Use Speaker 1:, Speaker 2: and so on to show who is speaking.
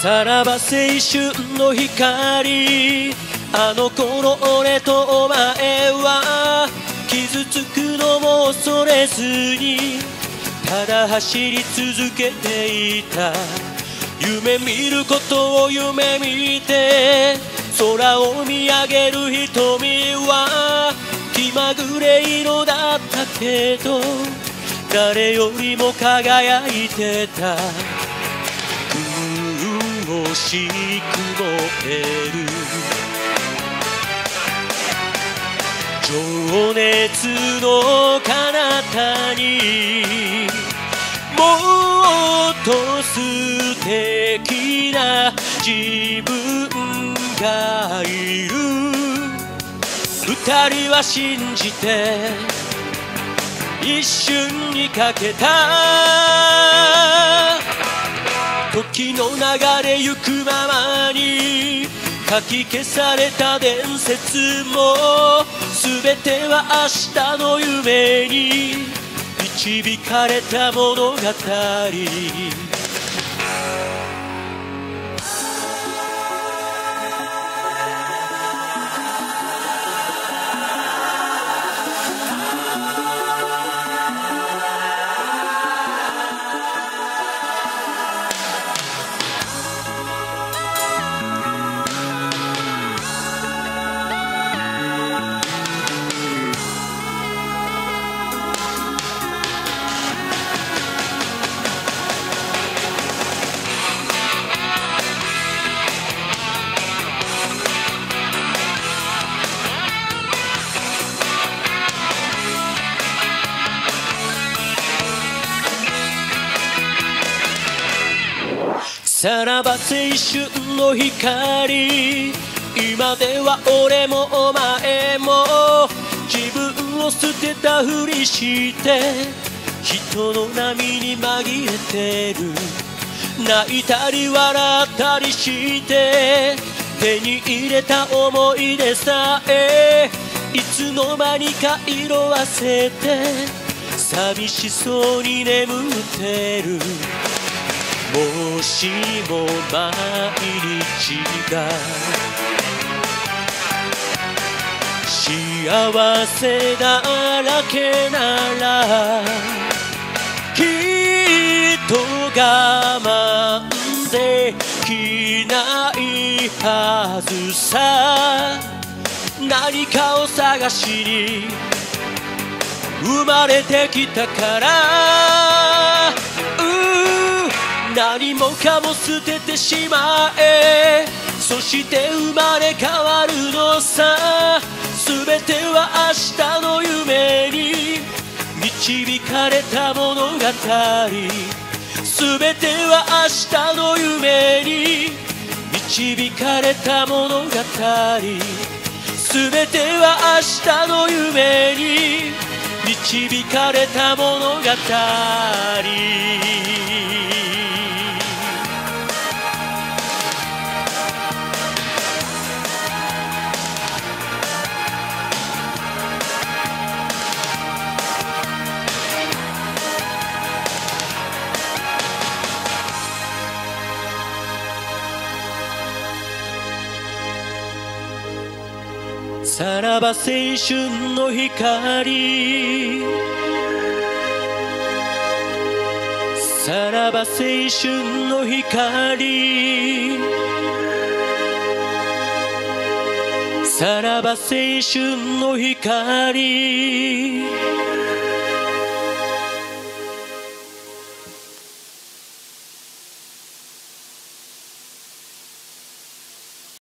Speaker 1: さらば青春の光、あの頃俺とお前は傷つくのも恐れずにただ走り続けていた。夢見ることを夢見て空を見上げる瞳は気まぐれ色だったけど誰よりも輝いてた。雲し曇ってる情熱の彼方にもっと素敵な自分がいる。二人は信じて一瞬にかけた。時の流れゆくままに書き消された伝説も全ては明日の夢に導かれた物語。さらば青春の光、今では俺もお前も自分を捨てたふりして人の波に紛れてる。泣いたり笑ったりして手に入れた思い出さえいつの間にか色あせて寂しそうに眠ってる。もしも毎日が幸せだらけならきっと我慢できないはずさ。何かを探しに生まれてきたから何もかも捨ててしまえ。そして生まれ変わるのさ。全ては明日の夢に導かれた物語。全ては明日の夢に導かれた物語。全ては明日の夢に導かれた物語。さらば青春の光、さらば青春の光、さらば青春の光。